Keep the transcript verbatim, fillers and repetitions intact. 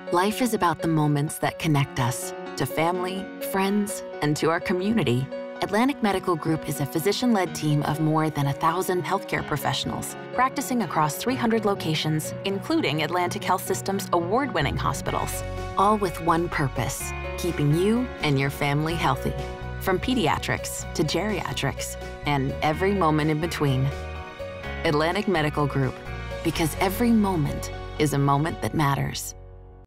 Life is about the moments that connect us to family, friends, and to our community. Atlantic Medical Group is a physician-led team of more than a thousand healthcare professionals practicing across three hundred locations, including Atlantic Health System's award-winning hospitals, all with one purpose: keeping you and your family healthy. From pediatrics to geriatrics and every moment in between. Atlantic Medical Group, because every moment is a moment that matters.